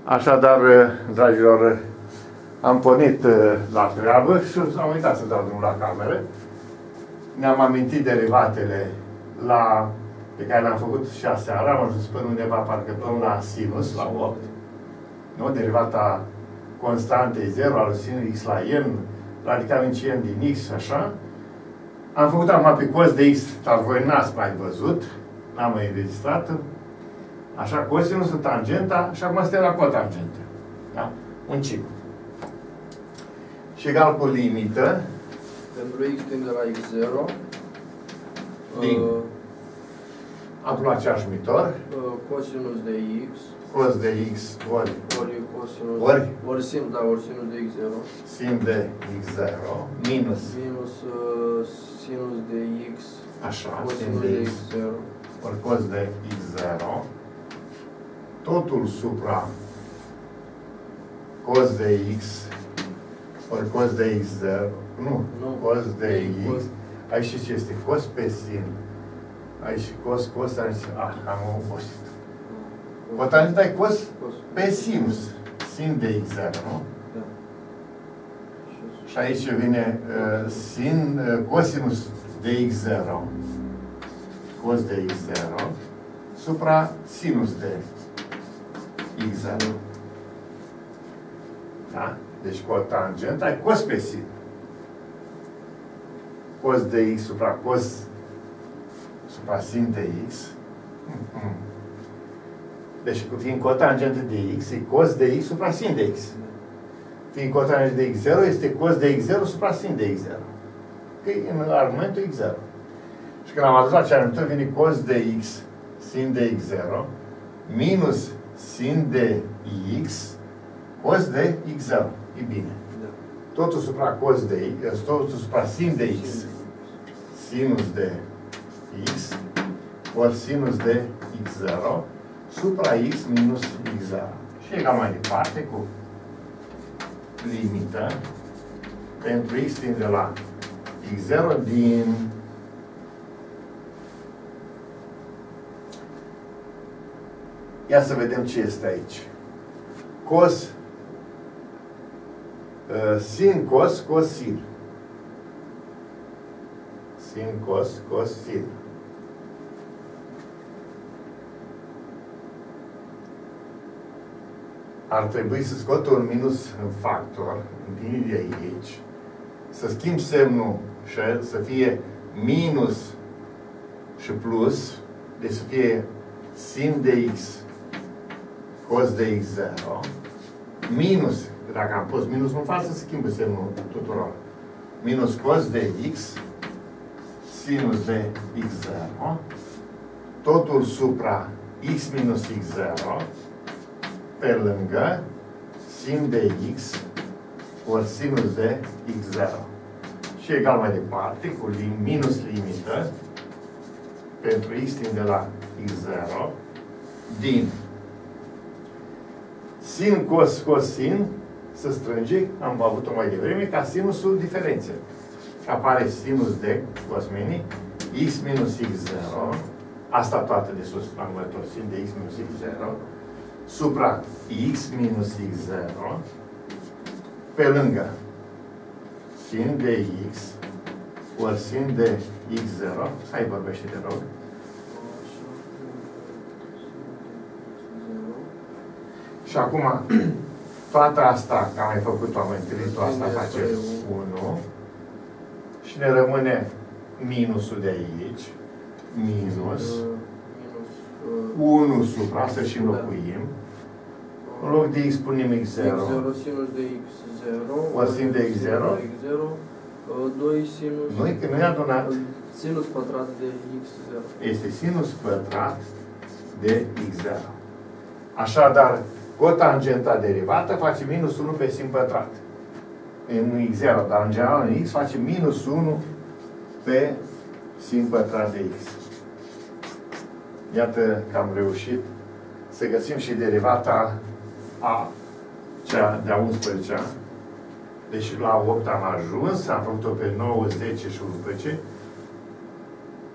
Așadar, dragilor, am pornit la treabă și am uitat să dau drumul la cameră. Ne-am amintit derivatele pe care le-am făcut și aseară. Am ajuns până undeva, parcă până la sinus, la 8. Nu? Derivata constantei 0 al sinus x la n, radical în n din x, așa. Am făcut acum pe cos de x, dar voi n-ați mai văzut, n-am mai înregistrat. Așa, cosinusul, tangenta, și acum suntem la cotangentă. Da? Un ciclu. Și egal cu limită. Pentru x tinde la x0. Din. Acum la aceeași numitor. Cosinus de x. Cos de x ori Cosinus. Ori sin, da, ori sinus de x0. Sin de x0 minus. Minus sinus de x. Așa, sin de x0. Ori cos de x0. Totul supra cos de x ori cos de x0. Nu. Cos de x. Aici și ce este? Cos pe sin. Aici și cos, aici. Am obosit. Cotangenta e cos pe sinus. Sin de x0, nu? Da. Și aici vine cosinus de x0. Cos de x0 supra sinus de x0. Da? Deci cotangenta e cos pe sin. Cos de x supra sin de x. Deci, fiind cotangentă de x, e cos de x supra sin de x. Fiind cotangentă de x0, este cos de x0 supra sin de x0. Că e în argumentul x0. Și când am adus la cea numită, vine cos de x sin de x0 minus sin de x cos de x0. E bine. Totul supra cos de x, totul supra sin de x. Sinus de x ori sinus de x0 supra x minus x0. Și egal mai departe cu limită pentru x tinde la x0 din ia să vedem ce este aici. Cos sin cos, cos sin. Sin cos, cos sin. Ar trebui să scot un minus în factor, din de aici, să schimb semnul și să fie minus și plus, deci să fie sin de x cos de x0 minus, dacă am pus minus în față, se schimbă semnul tuturor. Minus cos de x sinus de x0 totul supra x minus x0 pe lângă sin de x ori sinus de x0. Și egal mai departe cu minus limită pentru x tinde la x0 din sin cos cos sin se strânge, am avut-o mai devreme, ca sinusul diferenței. Apare sinus de cosmeni x minus x0, asta toată de sus, la numărător, sin de x minus x0, supra x minus x0, pe lângă sin de x ori sin de x0, hai vorbește de rog. Și acum, toată asta, că am mai făcut-o, am întâlnit-o, asta face 1. Și ne rămâne minusul de aici. Minus 1 supra, să și înlocuim. În loc de x punem x0. x0 sinus de x0. O sin de x0. 2 sinus. Nu, că nu e adunat. Sinus pătrat de x0. Este sinus pătrat de x0. Așadar, cotangenta derivată face minus 1 pe sin pătrat. În x0, dar în general în x face minus 1 pe sin pătrat de x. Iată că am reușit să găsim și derivata a cea de-a 11-a. Deci la 8 am ajuns, am făcut-o pe 9, 10 și 11.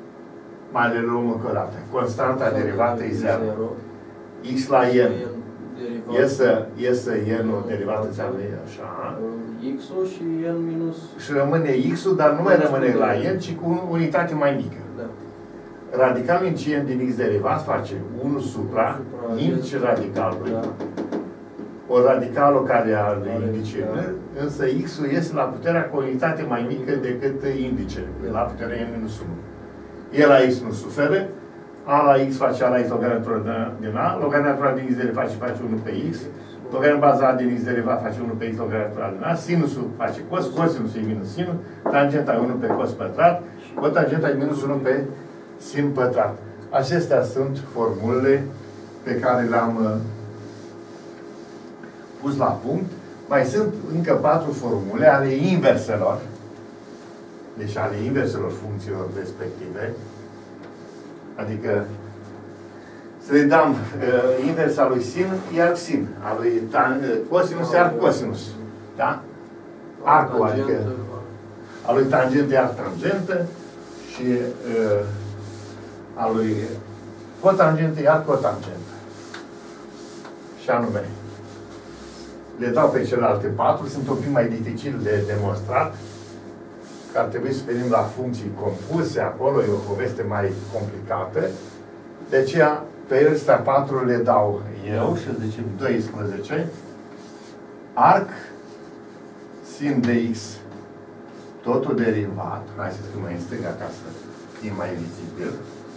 Mai le luăm încă o dată. Constanta derivată e 0. X la n Iesă n-ul derivat înseamnă așa. X-ul și n minus... Și rămâne X-ul, dar nu mai rămâne la n, ci cu unitate mai mică. Da. Radicalul incient din X derivat face 1 supra indice radicalului. Da. O radicalul care are indice n, însă X-ul este la puterea cu o unitate mai mică decât indice, la puterea n minus 1. E la X nu suferă, A la X face A la X logaritmul naturală din A, logaritmul natural din X derivat face 1 pe X, logaritmul bazat din X derivat face 1 pe X logaritmul natural din A, sinusul face cos, cosinusul e minus sinul, tangenta e 1 pe cos pătrat, cotangenta e minus 1 pe sin pătrat. Acestea sunt formulele pe care le-am pus la punct. Mai sunt încă 4 formule ale inverselor, deci ale inverselor funcțiilor respective. Adică să le dăm inversa lui sin, iar sin. A lui cosinus, iar cosinus. Da? Arcul, adică a lui tangentă, iar tangentă. Și a lui cotangentă, iar cotangentă. Și anume, le dau pe celelalte 4, sunt un pic mai dificil de demonstrat, că ar trebui să venim la funcții compuse, acolo e o poveste mai complicată. De aceea, pe ăstea 4 le dau eu și zicem 12. Arc sin de x, totul derivat, hai să scriu mai în stânga ca să fie mai vizibil.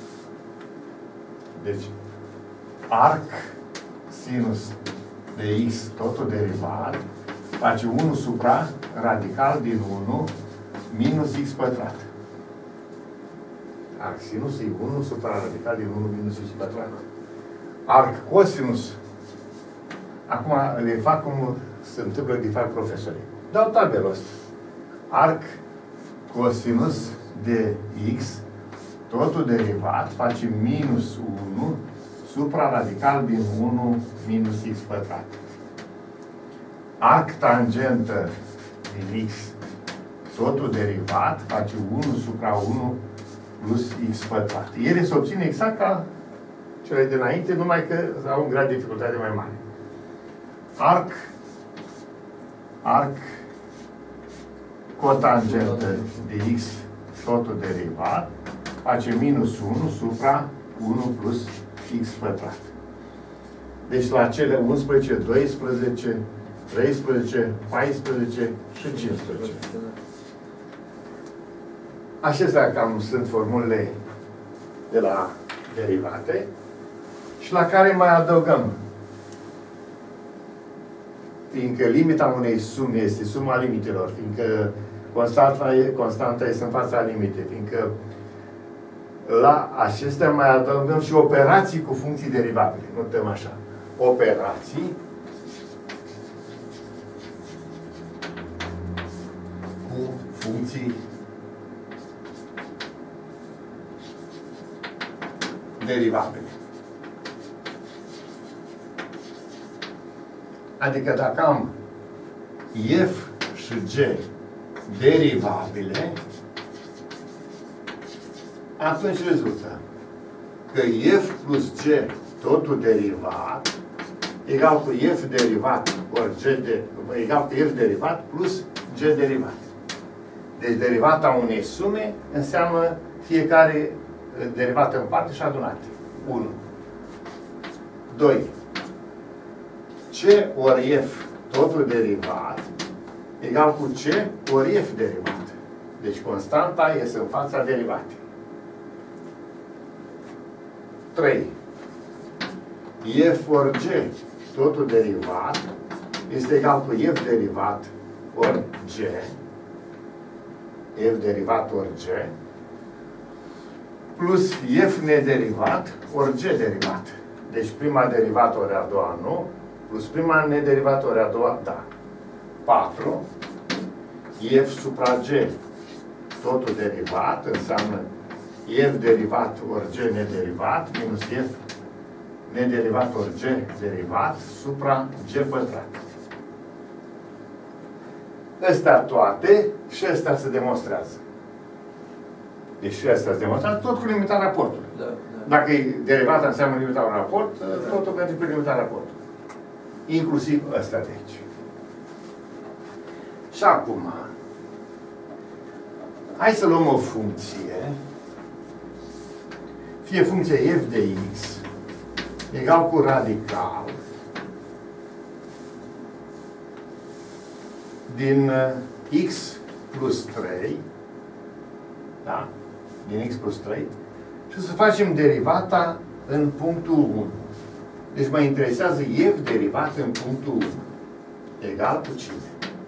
Deci, arc sinus de x, totul derivat, face 1 supra radical din 1 minus x pătrat. Arc sinus e 1 supra radical din 1 minus x pătrat. Arc cosinus. Acum le fac cum se întâmplă de fapt profesorii. Dau tabelul ăsta. Arc cosinus de x, totul derivat, face minus 1 supra radical din 1 minus x pătrat. Arc tangentă din x, totul derivat, face 1 supra 1 plus x pătrat. Ele se obține exact ca cele dinainte, numai că au un grad de dificultate mai mare. Arc cotangentă de x, totul derivat, face minus 1 supra 1 plus x pătrat. Deci la cele 11, 12, 13, 14 și 15. Acestea cam sunt formulele de la derivate și la care mai adăugăm. Fiindcă limita unei sume este suma limitelor, fiindcă constanta este în fața limitei, fiindcă la acestea mai adăugăm și operații cu funcții derivabile. Notăm așa. Operații cu funcții derivabile. Adică dacă am f și g derivabile, atunci rezultă că f plus g, totul derivat, egal cu f derivat ori egal cu f derivat plus g derivat. Deci derivata unei sume înseamnă fiecare derivată în parte și adunate. 1. 2. C ori f, totul derivat, egal cu C ori f derivat. Deci constanta este în fața derivatei. 3. F ori G, totul derivat, este egal cu F derivat ori G. F derivat ori G. Plus F nederivat ori G derivat. Deci prima derivată ori a doua nu. Plus prima nederivată ori a doua da. 4. F supra G, totul derivat, înseamnă F derivat ori G nederivat, minus F nederivat ori G derivat, supra G pătrat. Astea toate și astea se demonstrează. Deci și astea se demonstrează, tot cu limitarea raportului. Da. Dacă e derivată înseamnă limitarea raport, totul merge pe limitarea raportului. inclusiv ăsta de aici. Și acum, hai să luăm o funcție, fie funcția f de x egal cu radical din x plus 3, da? Din x plus 3, și să facem derivata în punctul 1. Deci mă interesează f derivat în punctul 1. Egal cu cine?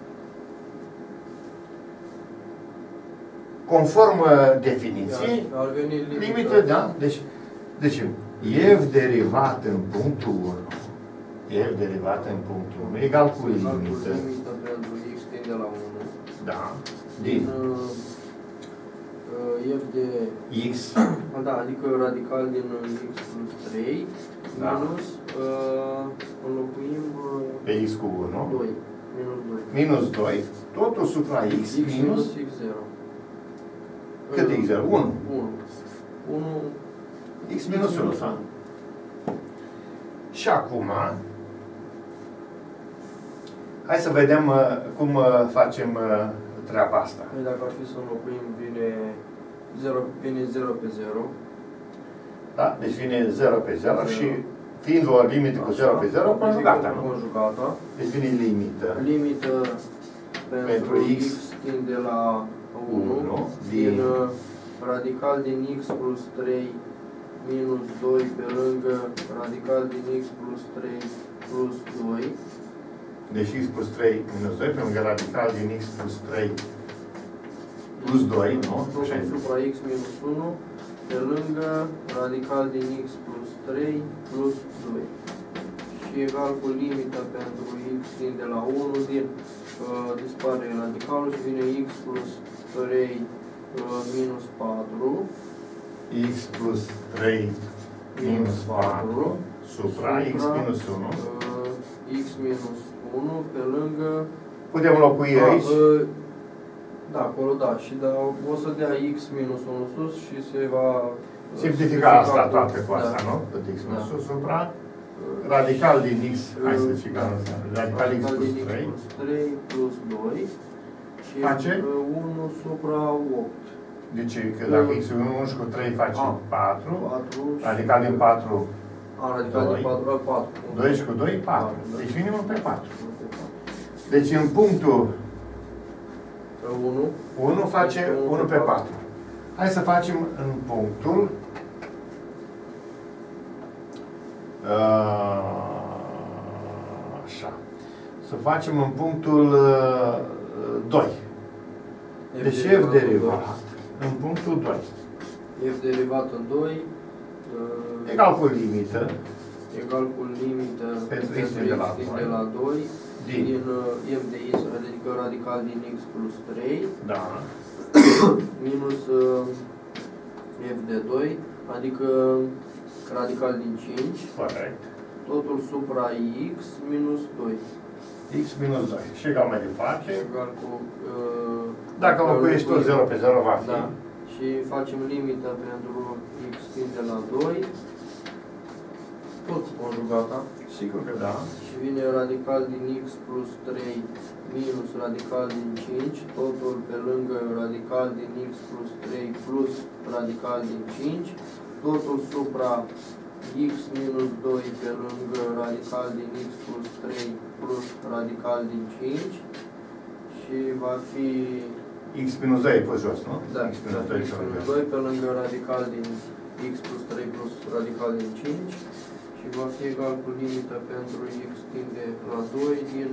Conform definiției, limită, da? Deci, f derivat în punctul 1, f derivat în punctul 1, egal cu limită. Limită pentru x tinde la 1. Da. Din f de x. Da, adică radical din x plus 3 minus, înlocuim pe x cu 1. 2. Minus 2. Minus 2. Totul supra x minus x0. Cât e x0? 1. 1. X minus 1, da? Și acum, hai să vedem cum facem treaba asta. Păi dacă ar fi să înlocuim, vine 0 pe 0. Da? Deci vine 0 pe 0 și fiind o limită cu 0 pe 0, conjugata, nu? Conjugata. Deci vine limită. Limită pentru x tinde la 1 din radical din x plus 3 minus 2 pe lângă radical din x plus 3 plus 2. Deci x plus 3 minus 2 pe lângă radical din x plus 3 plus 2, nu? Așa supra x minus 1 pe lângă radical din x plus 3 plus 2. Și egal cu limita pentru x tinde la 1 din dispare radicalul și vine x plus 3 minus 4. X plus 3 minus 4 supra x minus 1. X minus 1 pe lângă... Putem locui aici? Da, acolo da. Și o să dea x minus 1 sus și se va... Simplifica asta toate cu asta, nu? Tot x minus 1 supra radical din x, hai să zicem asta, radical x plus 3. Plus 3 plus 2 și face 1 supra 8. Deci, că dacă x e 1 și cu 3 face 4, radical din 4, radical din 4 la 4. 2 și cu 2, 4. Deci vine 1 pe 4. Deci în punctul 1 face 1 pe 4. Hai să facem în punctul așa. Să facem în punctul 2. Deci f derivat în punctul 2. F derivat în 2 egal cu limită. Egal cu limită pentru x de la 2 din f de x, adică radical din x plus 3. Da. Minus f de 2, adică radical din 5. Corect. Totul supra x minus 2. X minus 2. Și egal mai departe. Egal cu... dacă locuiești tot 0 pe 0 va fi. Da. Și facem limita pentru x tinde la 2. Tot conjugata. Sigur că da. Și vine radical din x plus 3 minus radical din 5. Totul pe lângă radical din x plus 3 plus radical din 5. Totul supra x minus 2 pe lângă radical din x plus 3 plus radical din 5 și va fi... x minus 2 e pe jos, nu? Da, x minus 2, x minus 2 pe lângă radical din x plus 3 plus radical din 5 și va fi egal cu limita pentru x tinde la 2 din...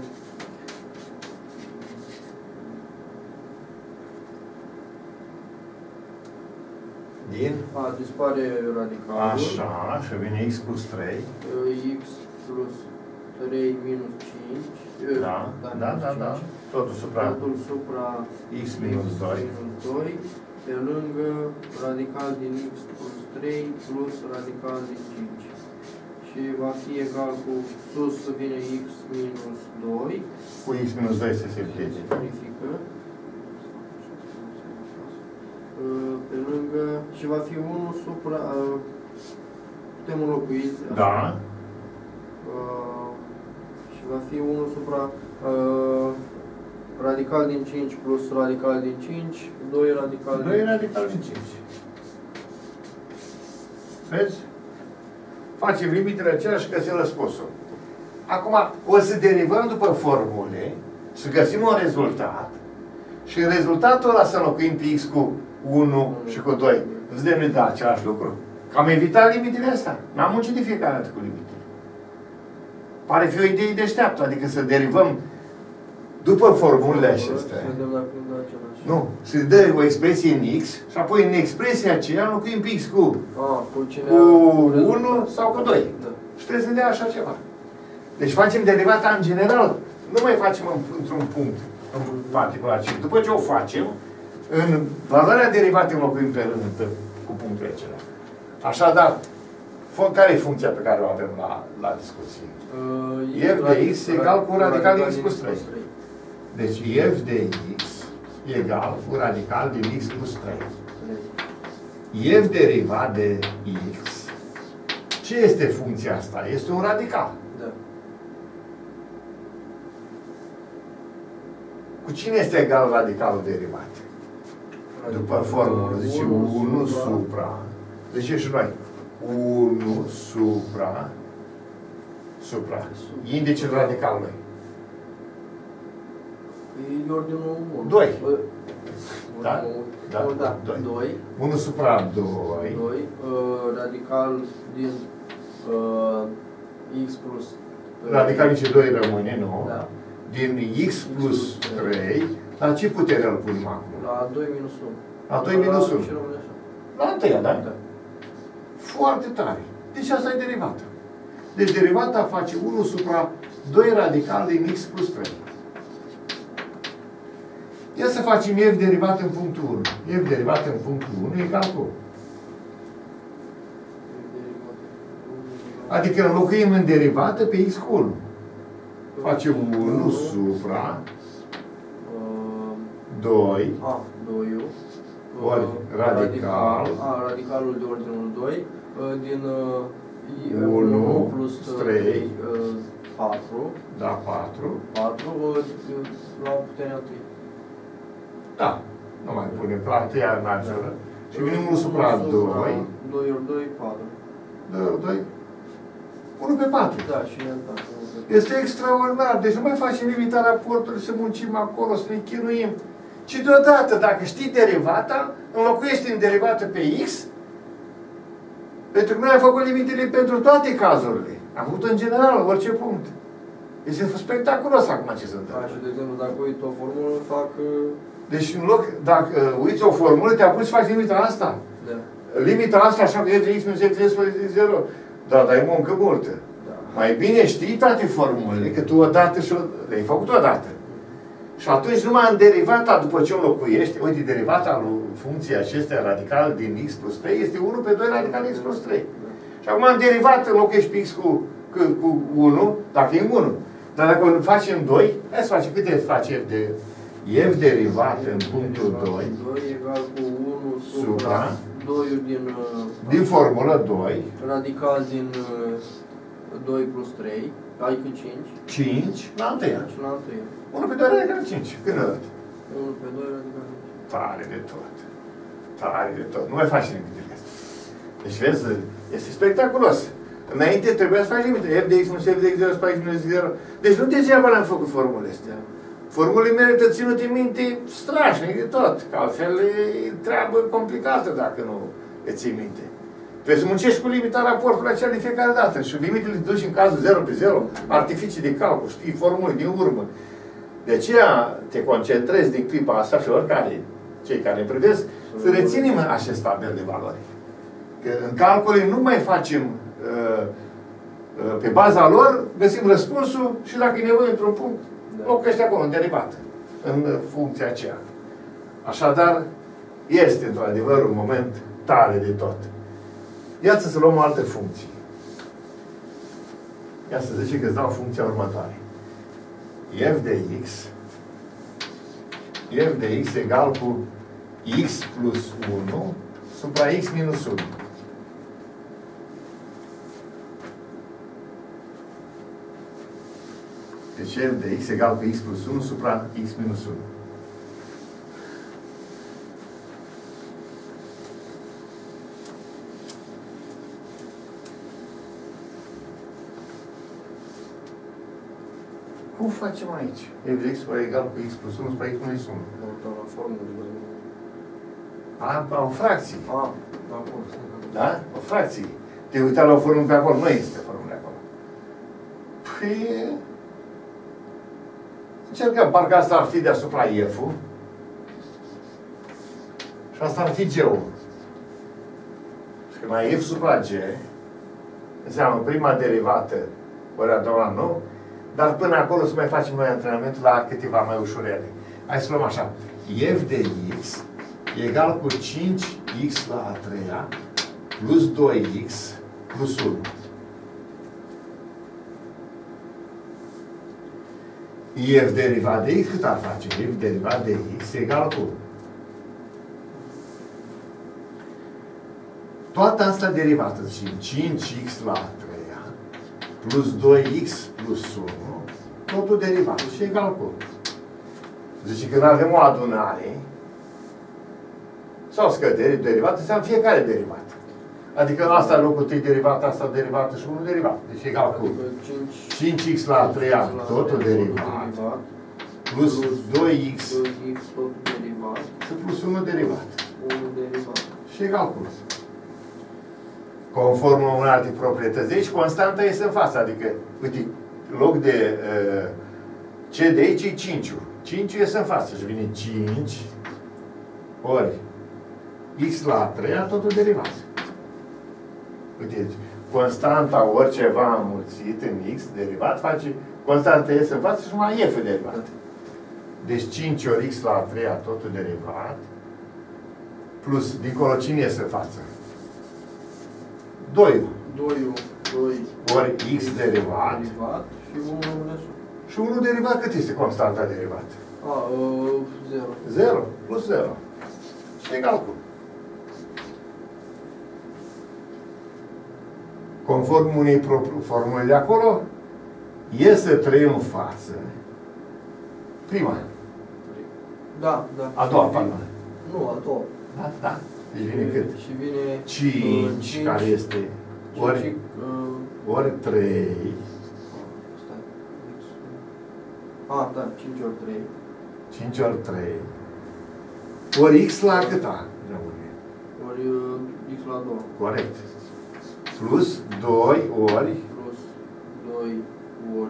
dispare radicalul. Așa, și vine x plus 3. X plus 3 minus 5. Da. Totul supra x minus 2. Pe lângă radical din x plus 3 plus radical din 5. Și va fi egal cu sus să vine x minus 2. Cu x minus 2 se simplifică. Pe lângă, și va fi 1 supra, putem înlocui. Da. Va fi 1 supra radical din 5 plus radical din 5, 2 radical din 5. 2 radical din 5. Vezi? Facem limitele aceleași și găsim răspunsul. Acum, o să derivăm după formule și găsim un rezultat și în rezultatul ăla să înlocuim pe x cu 1 și cu 2. Îți demne da același lucru. Că am evitat limitele astea. N-am muncit de fiecare dată cu limitele. Pare fi o idee deșteaptă, adică să derivăm după formulele acestea. Să vedem dacă îmi dă același. Nu. Se dă o expresie în x și apoi în expresia aceea înlocuim pe x cu cu 1 sau cu 2. Da. Și trebuie să dea așa ceva. Deci facem derivata în general. Nu mai facem într-un punct, în particular, ci după ce o facem, în valoarea derivatei înlocuim pe rând cu punctele acelea. Așadar, care e funcția pe care o avem la discuție? F de x egal cu radical din x plus 3. Deci f de x egal cu radical din x plus 3. F derivat de x. Ce este funcția asta? Este un radical. Da. Cu cine este egal radicalul derivat? După formulă. Zice 1 supra. Zice și noi. 1 supra. Indicele radicalului. E ordinul 1. 2. Da? Da. 2. 1 supra 2. 2. Radical din x plus 3. Radical nici 2 rămâne, nu? Da. Din x plus 3. La ce putere îl punem acum? La 2 minus 1. La 2 minus 1. Și rămâne așa. La întâia, da? Da. Foarte tare. Deci asta e derivata. Deci derivata face 1 supra 2 radical din x plus 3. Ia să facem f derivat în punctul 1. F derivat în punctul 1 egal cu. Adică înlocuim în derivată pe x cu 1. Facem 1 supra 2 ori radical. Radicalul de ordinul 2 din 1 plus 3 4. Da, 4. 4 la puterea 3. Da. Nu mai punem platea majoră. Și venim 1 supra 2. 2 ori 2, 4. 2 ori 2. 1 pe 4. Da, și i-am dat. Este extraordinar. Deci nu mai facem limita raportului, să muncim acolo, să ne chinuim. Ci deodată, dacă știi derivata, înlocuiești în derivată pe x, pentru că noi am făcut limitele pentru toate cazurile. Am făcut în general, orice punct. Este spectaculos acum ce se întâmplă. Și, de exemplu, dacă uit o formulă, fac... Deci, în loc, dacă uiți o formulă, te apuci să faci limita asta. Da. Limita asta, așa că f de x minus f de 0. Da, dar e muncă multă. Da. Mai bine știi toate formulele, că tu odată le-ai făcut odată. Și atunci numai în derivata, după ce o înlocuiești, uite, derivata lui funcției acestea radical din x plus 3 este 1 pe 2 radical din x plus 3. Da. Și acum în derivată înlocuiești pe x cu 1, dacă e 1. Dar dacă îl faci în 2, hai să facem câte face f derivat în punctul 2. 2 egal cu 1 supra 2 din formulă 2. Radical din 2 plus 3, adică 5. 5 la întâia. Și la întâia. 1 pe 2 radical 5. Când arăt? 1 pe 2 radical 5. Tare de tot. Tare de tot. Nu mai faci limitele astea. Deci vezi, este spectaculos. Înainte trebuia să faci limite. F de x minus f de x 0 spre x minus 0. Deci nu degeaba le-am făcut formulele astea. Formulele merită ținute minte strașnic de tot. Că altfel e treabă complicată dacă nu le ții minte. Trebuie să muncești cu limita raportului acela de fiecare dată. Și limitele te duci în cazul 0 pe 0, artificii de calcul, știi, formule din urmă. De aceea te concentrezi din clipa asta și oricare, cei care ne privesc, să reținem acest tabel de valori. Că în calcule nu mai facem pe baza lor, găsim răspunsul și dacă e nevoie într-un punct, locuiește acolo, în derivată, în funcția aceea. Așadar, este într-adevăr un moment tare de tot. Iată să luăm o altă funcție. Ia să zice că îți dau funcția următoare. F de x egal cu x plus 1 supra x minus 1. Deci f de x egal cu x plus 1 supra x minus 1. Cum facem aici? f de x egal cu x plus 1 supra x minus 1. La formulă. O fracție. Acolo. Da? O fracție. Te uita la o formulă pe acolo. Nu este formulă acolo. Păi... Încercăm. Parcă asta ar fi deasupra f-ul. Și asta ar fi g-ul. Și când ai f supra g, înseamnă prima derivată ori a doua nu, dar până acolo să mai facem noi antrenamentul la câteva mai ușurele. Hai să luăm așa. f de x egal cu 5x la a treia plus 2x plus 1. f derivat de x cât ar face? f derivat de x egal cu toată asta derivată, și 5x la a treia plus 2x plus 1, totul derivat și egal cu. Deci când avem o adunare sau scădere derivată, înseamnă fiecare derivat. Adică asta locul 3 derivat, asta derivată și 1 derivat. Deci egal cu 5x la a treia, totul derivat, plus 2x totul derivat și plus 1 derivat. 1 derivat. Și egal cu. Conform unei alte proprietăți. Deci constanta este în față. Adică, uite, loc de c de aici e 5-ul. 5-ul este în față și vine 5 ori x la a treia, totul derivat. Uite, constanta ori ceva înmulțit în x derivat face, constanta este în față și numai f derivat. Deci 5 ori x la a treia, totul derivat, plus, dincolo, cine este în față? 2 ori x derivat și 1 rămâne sus. și 1 derivat, cât este constanta derivat? 0. 0 plus 0. Și egal cu. Conform unei formule de acolo, iese 3 în față. Prima. Da. A doua, pardon. Nu, a doua. Da. Deci vine cât? Și vine 5, care este ori 3. Da, 5 ori 3. 5 ori 3. Ori x la câta? Ori x la 2. Corect. Plus 2 ori... Plus 2 ori...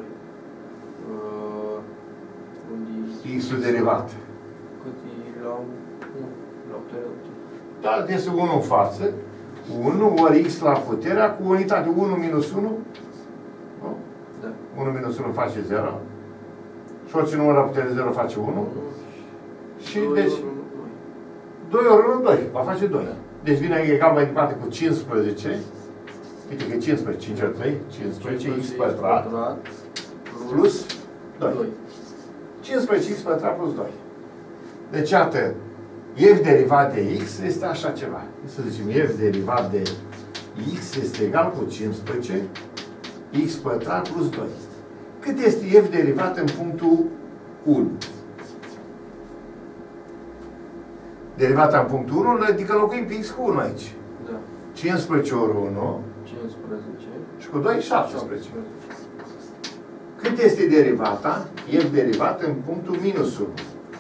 x-ul derivat. Cât e la 1? La puterea 1. Da, este 1 în față. 1 ori x la puterea cu unitate 1 minus 1. Nu? Da. 1 minus 1 face 0. Și orice număr la putere 0 face 1. Și deci... 2 ori 1, 2. Va face 2. Deci vine egal mai departe cu 15. Uite că 15, 5 ori 3, 15 x pătrat plus 2. 15 x pătrat plus 2. Deci, iată, f derivat de x este așa ceva. Să zicem, f derivat de x este egal cu 15 x pătrat plus 2. Cât este f derivat în punctul 1? Derivata în punctul 1, adică locuim pe x cu 1 aici. Da. 15 ori 1. 15. Și cu 2, 17. Cât este derivata? F derivat în punctul minus 1.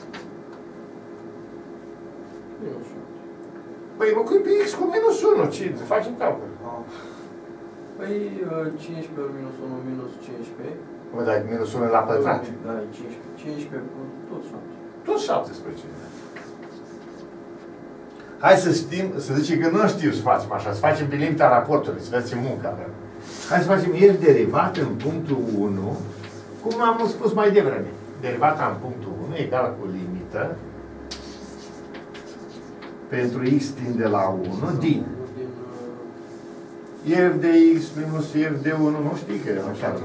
Minus 1. Păi locuim pe x cu minus 1. Ce? Facem calcul. Păi 15 ori minus 1 minus 15. Mă dai minus 1 la pătrat. Da, 15. 15 tot 7. Tot 17. Hai să știm, să zicem că nu știu să facem așa, să facem pe limita raportului, să vedem munca avem. Hai să facem f derivat în punctul 1, cum am spus mai devreme. Derivata în punctul 1 egal cu limită pentru x tinde la 1 din f de x minus f de 1, nu știi că e așa.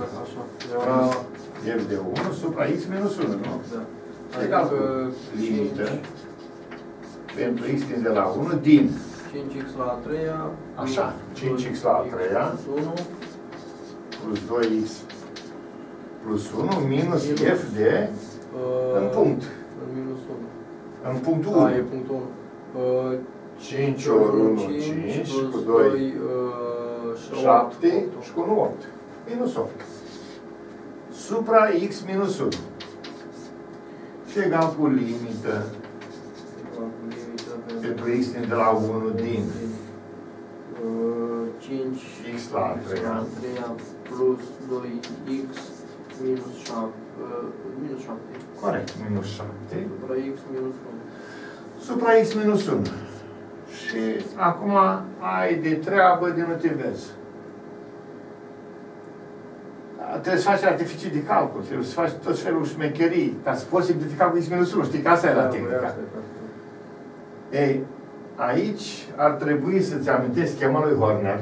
F de 1 supra x minus 1, nu? Da. Egal cu limită pentru x tinde la 1 din 5x la a treia. Așa, 5x la a treia plus 1 plus 2x plus 1 minus f de în punct. În minus 1. În punctul 1. Da, e punctul 1. 5 ori 1, 5, cu 2, 7 și cu 1, 8. Minus 8. Supra x minus 1. Și egal cu limită pentru x de la 1 din 5 x la 3 plus 2x minus 7. Minus 7. Corect, minus 7. Supra x minus 1. Supra x minus 1. Și acum ai de treabă din univers. Trebuie să faci artificii de calcul, trebuie să faci tot felul șmecherii, ca să poți simplifica cu x minus 1. Știi că asta era tehnica. Ei, aici ar trebui să-ți amintesc schema lui Horner,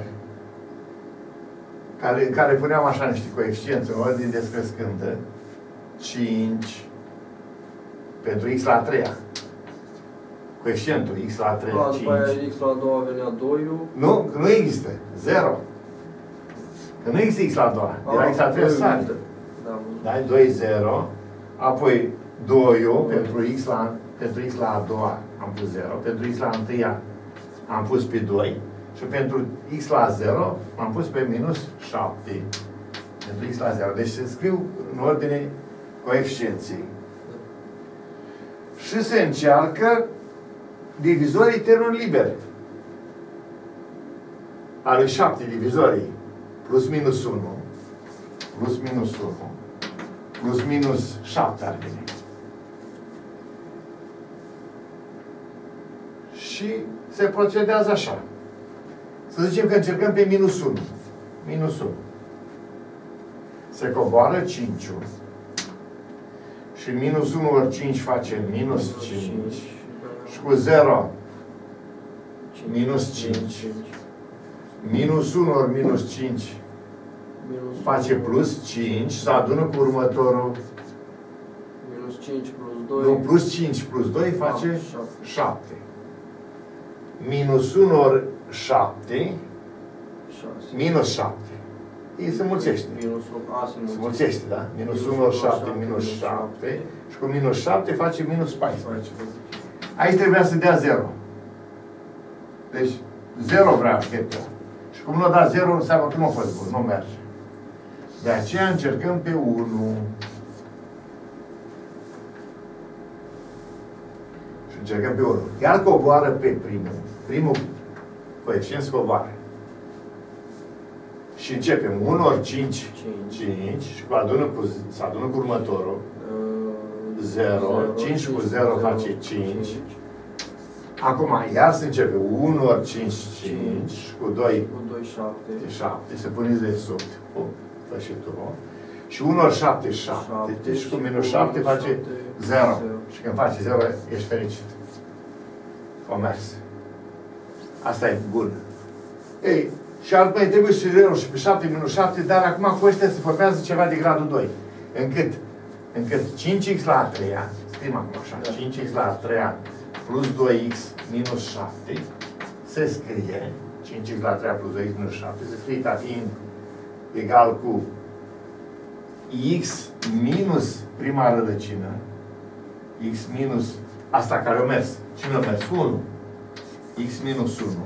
în care puneam așa niște coeficienți în ordine descrescândă, 5 pentru x la 3-a. Coeficientul x la 3, 5. După aia x la 2 venea 2. Nu, că nu există. 0. Că nu există x la 2. Era x la 3 sare. Dai 2, 0. Apoi 2 pentru x la a doua am pus 0. Pentru x la a întâia am pus pe 2. Și pentru x la 0 am pus pe minus 7. Pentru x la 0. Deci se scriu în ordine coeficienții. Și se încearcă divizorii termenul liber. Are 7 divizorii. Plus minus 1. Plus minus 1. Plus minus 7 ar veni. Și se procedează așa. Să zicem că încercăm pe minus 1. Minus 1. Se coboară 5. Și minus 1 ori 5 face minus 5. Și cu 0 minus 5. Minus 1 ori minus 5 face plus 5. Se adună cu următorul. Minus 5 plus 2. Nu, plus 5 plus 2 face 7. Minus 1 ori 7. Minus 7. Ei se mulțește. Se mulțește, da? Minus 1 ori 7 minus 7. Și cu minus 7 face minus 14. Aici trebuia să dea 0. Deci 0 vrea aștepta. Și cum nu a dat 0, înseamnă că nu a fost bun, nu merge. De aceea încercăm pe 1. Și încercăm pe 1. Iar coboară pe primul. Primul coeficient coboară. Și începem 1 ori 5, 5 și se adună cu următorul. 0, 5 cu 0 face 5. Acum, iar se începe 1 ori 5, 5 și cu 2, 7. Se pune de sub. Fă și tu. Și 1 ori 7, 7. Și cu minus 7 face 0. Și când face 0, ești fericit. O mers. Asta e bun. Ei, și mai trebuie și 0 și pe 7 minus 7, dar acum cu ăștia se formează ceva de gradul 2. Încât 5x la a 3-a, scriem acum așa, 5x la a 3-a plus 2x minus 7, se scrie, 5x la a 3-a plus 2x minus 7, se scrie ca fiind egal cu x minus prima rădăcină, x minus, asta care a mers, cine a mers? 1. X minus 1,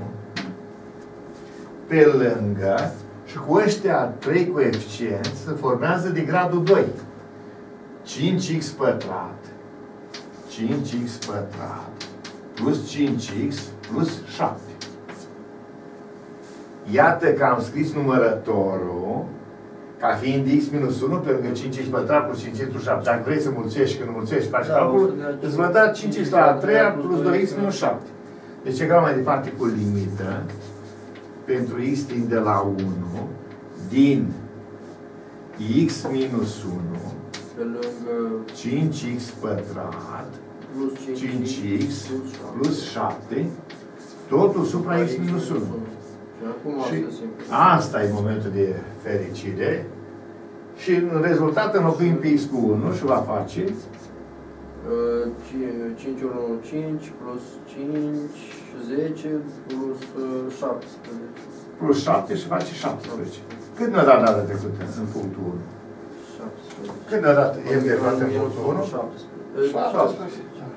pe lângă, și cu ăștia 3 coeficienți se formează de gradul 2. 5x pătrat, 5x pătrat, plus 5x plus 7. Iată că am scris numărătorul ca fiind x minus 1 pe lângă 5x pătrat plus 5x plus 7. Dacă vrei să mulțești, când mulțești, faci calculul, îți va da 5x la a 3-a plus 2x minus 7. Deci egal mai departe cu limită pentru x de la 1 din x minus 1 pe lângă 5x pătrat plus 5x plus 7 totul supra x minus 1. Și asta e momentul de fericire. Și în rezultat înlocuim pe x cu 1 și va face 5 ori 1, 5 plus 5, 10 plus 17. Plus 7 și face 17. Cât ne-a dat data trecută în punctul 1? 17. Când a dat f derivat în punctul 1? 17.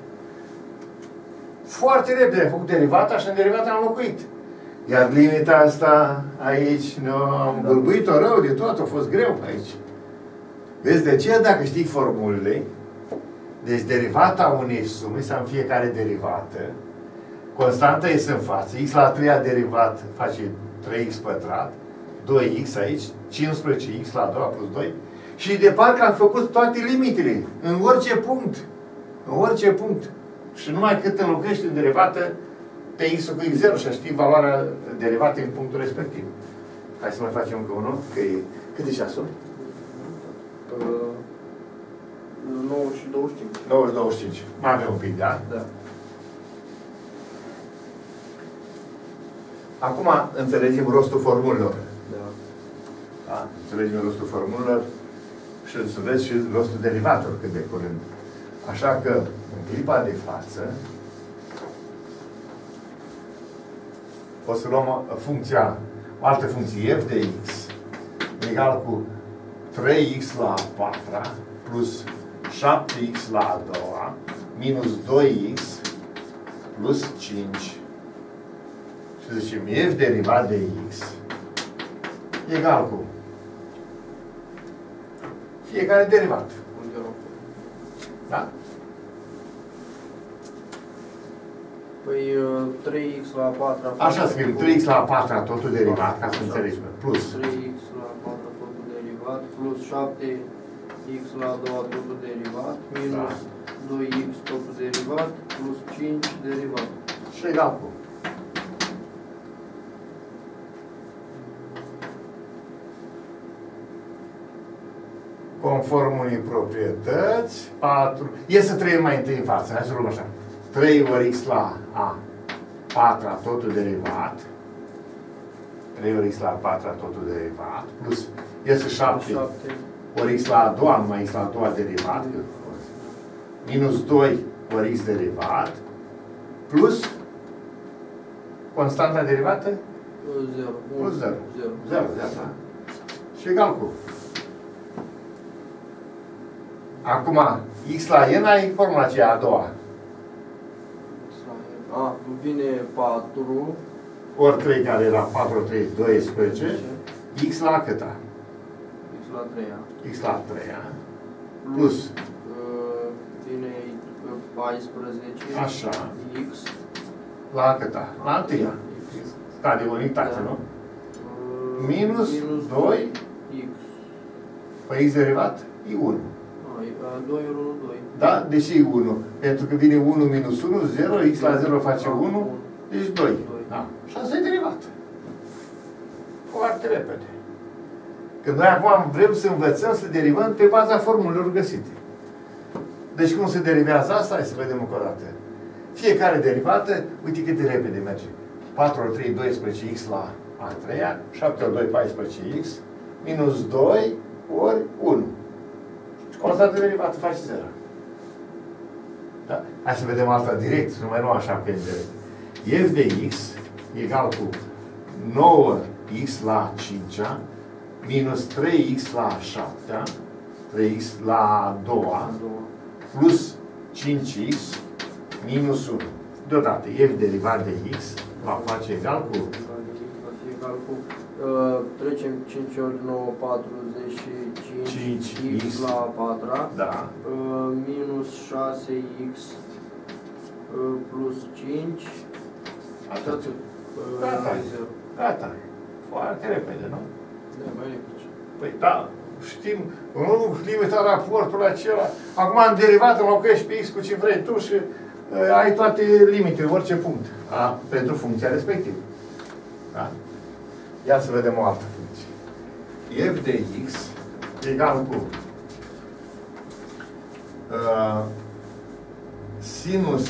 Foarte repede am făcut derivata și în derivata am înlocuit. Iar limita asta aici, nu am bâlbuit-o rău de tot, a fost greu aici. Vezi, de ce dacă știi formulele, deci derivata unei sume sau în fiecare derivată, constanta este în față, x la a treia derivat face 3x pătrat, 2x aici, 15x la a doua plus 2, și de parcă am făcut toate limitele, în orice punct, în orice punct. Și numai cât înlocuiești în derivată pe x-ul cu x0 și știi valoarea derivată în punctul respectiv. Hai să mai facem încă unul, că e... Cât e ceasul? 9 și 25. 9 și 25. Mai avem un pic, da? Da. Acum înțelegem rostul formulelor. Da. Da? Înțelegem rostul formulelor și să vezi și rostul derivatelor cât de curând. Așa că, în clipa de față, o să luăm funcția, o altă funcție f de x egal cu 3x la a patra plus 7x la a doua minus 2x plus 5. Și zicem f derivat de x egal cu fiecare derivat. Da? Păi 3x la a patra... Așa scriem, 3x la a patra totul derivat, ca să înțelegem. Plus 3x la a patra totul derivat, plus 7x la a doua totul derivat, minus 2x totul derivat, plus 5 derivat. și egal cu. Conform unei proprietăți, 4... E să trăim mai întâi în față, hai să luăm așa. 3 ori x la a patra totul derivat, 3 ori x la a patra totul derivat, plus iese 7 ori x la a doua, numai x la a doua derivat, minus 2 ori x derivat, plus constanta derivată? 0. Plus 0. 0, da? Și egal cu. Acum, x la n ai formula aceea a doua. Vine 4. Ori 3 care era 4, 3, 12. X la câta? X la 3. X la 3. Plus. Vine 14. Așa. X. La câta? La întâia. Da, de unitate, nu? Minus 2. X. Păi x derivat e 1. 2 ori 1, 2. Da? Deși e 1. Pentru că vine 1 minus 1, 0, x la 0 face 1, deci 2. Da. Și asta e derivat. Foarte repede. Când noi acum vrem să învățăm să derivăm pe baza formulelor găsite. Deci cum se derivează asta? Hai să vedem încă o dată. Fiecare derivată, uite cât de repede merge. 4 ori 3, 12x la a treia, 7 ori 2, 14x, minus 2 ori 1. Și constanta derivată face 0. Da? Hai să vedem alta direct, să nu mai luăm așa pe indirect. F de x egal cu 9x la 5-a minus 3x la 7-a, 3x la 2-a, plus 5x minus 1. Deodată, f derivat de x va face egal cu... Trecem 5 ori 9, 45, 5x la 4, da. Minus 6x plus 5, Atât. Gata. Gata. Foarte repede, nu? Da, mai repede. Păi da, știm, nu limita raportul acela. Acum în derivat înlocuiești pe x cu ce vrei tu și ai toate limitele, orice punct, da? Pentru funcția respectivă. Da? Ia să vedem o altă funcție. F de x egal cu sinus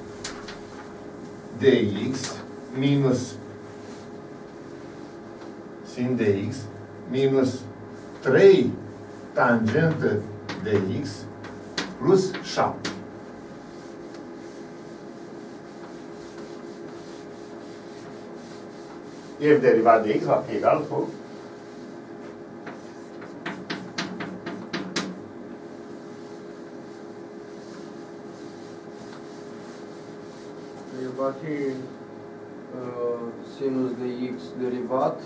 de x minus sin de x minus 3 tangentă de x plus 7. F derivat de x va fi egal cu Va fi sinus de x derivat,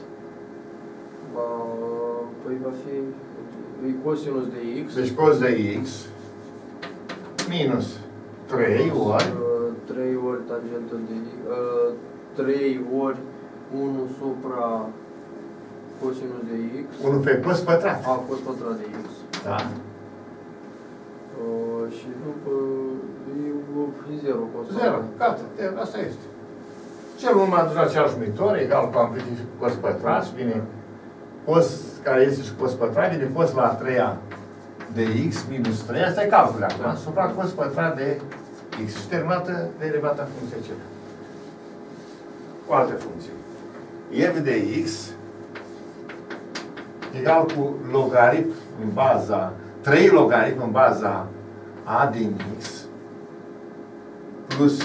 păi va fi cosinus de x. Deci cos de x minus 3 ori 3 ori tangentă de 3 ori 1 supra cosinus de x. 1 pe cos pătrat. Cos pătrat de x. Da. Și după e 0 constant. 0. Gata. Asta este. Cel mult m-a dus la același numitor, egal cu amplitud cos pătrat și vine cos care este și cos pătrat, vine cos la 3-a de x minus 3. Asta e calculul acum. Da? Supra cos pătrat de x. Și terminată derivata funcției acelea. Cu alte funcții. f de x egal cu logaritm în baza 3 logaritm în baza a din x plus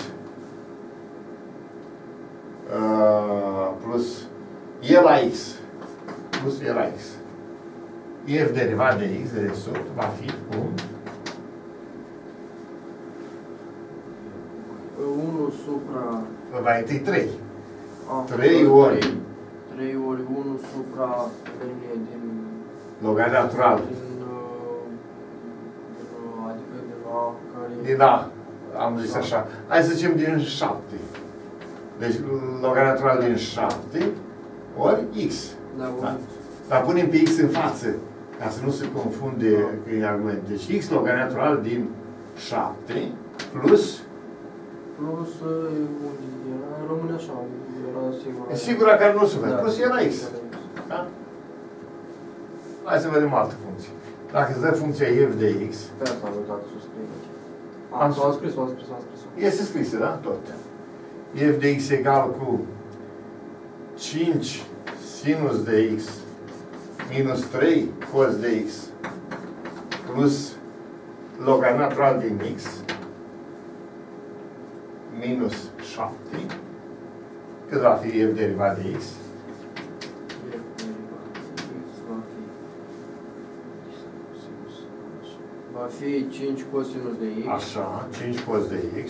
e la x plus e la x. F derivat de x de desubt va fi cum? 1 supra... Va întâi 3. 3 ori 1 supra din logaritm natural. Adică din a care... Din a, am zis așa. Hai să zicem din 7. Deci logaritm natural din 7 ori x. Da. Dar punem pe x în față, ca să nu se confunde în argument. Deci x logaritm natural din 7 plus... Plus, rămâne așa, era sigura. E sigura care nu suferă. Da. Plus era x. Da? Hai să vedem altă funcție. Dacă îți dă funcția f de x... Pe asta am uitat să scrie. Am scris. Este scrisă, da? Tot. F de x egal cu 5 sinus de x minus 3 cos de x plus logaritm natural din x minus 7. Cât va fi f derivat de x? Va fi 5 cosinus de x. Așa, 5 cos de x.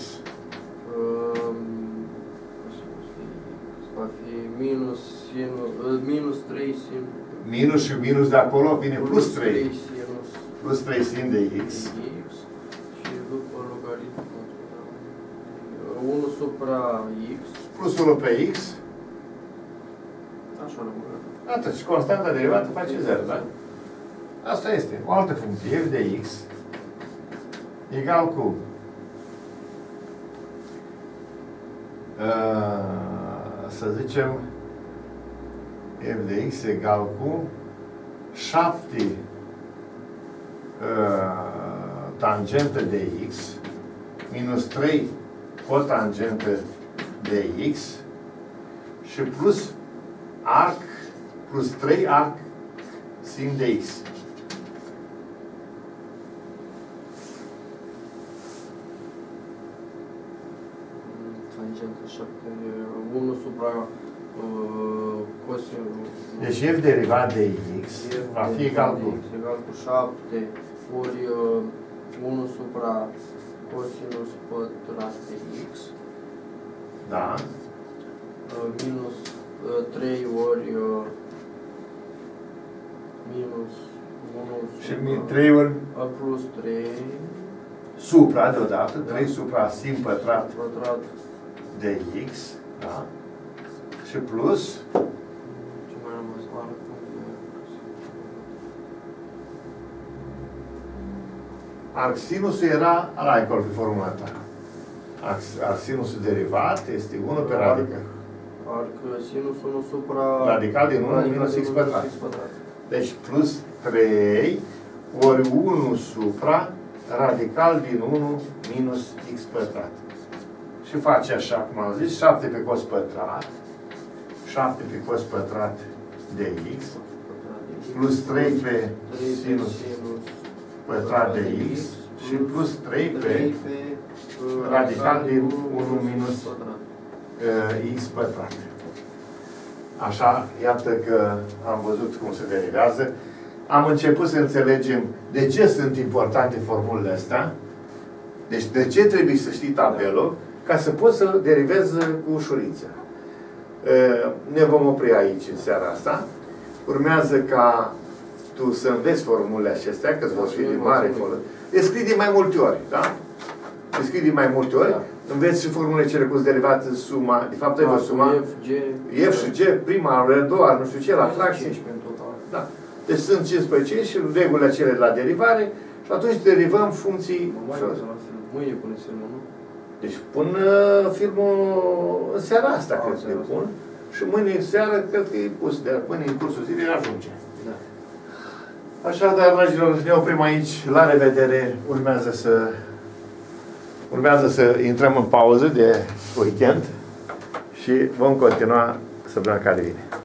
Va fi minus 3 sin. Minus și minus de acolo vine plus 3. Sinus. Plus 3 sin de x. Și după logaritm 1 supra x. Plus 1 pe x. Așa rămâne. Atât. Și constanta derivată face 0, da? Asta este. O altă funcție. F de x egal cu să zicem f de x egal cu 7 tangentă de x minus 3 cotangentă de x și plus arc plus 3 arc sin de x. Tangentă 7, 1 supra cosinus. Deci f derivat de x va fi egal cu 7 ori 1 supra cosinus pătrat de x. da, Minus 3 ori minus 1 și 3 ori plus 3 supra deodată, 3 supra sin pătrat pătrat de x, da? Și plus ce mai rămas mare arcsinusul era ala acolo pe formula ta. Arcsinusul derivat este 1 pe radical. arc sinus 1 supra Radical din 1 minus x pătrat. Deci plus 3 ori 1 supra radical din 1 minus x pătrat. Și face așa, cum am zis, 7 pe cos pătrat, 7 pe cos pătrat de x, plus 3 pe sinus pătrat de x și plus 3 pe radical din 1 minus x pătrat. Așa, iată că am văzut cum se derivează. Am început să înțelegem de ce sunt importante formulele astea. Deci de ce trebuie să știi tabelul ca să poți să derivezi cu ușurință. Ne vom opri aici în seara asta. Urmează ca tu să înveți formulele acestea, că îți vor fi de mare folos. Le scrii de mai multe ori, da? Le scrii de mai multe ori, înveți și formulele cele cu derivate, suma, de fapt ai văzut suma, F și G, prima, a doua, nu știu ce, la fracții. Da. Deci sunt 15 și regulile acele la derivare și atunci derivăm funcții. Mâine pune filmul, nu? Deci pun filmul în seara asta, cred că îl pun. Și mâine seara, cred că e pus, de mâine în cursul zilei ajunge. Da. Așadar, dragilor, ne oprim aici. La revedere. Urmează să intrăm în pauză de weekend și vom continua săptămâna care vine.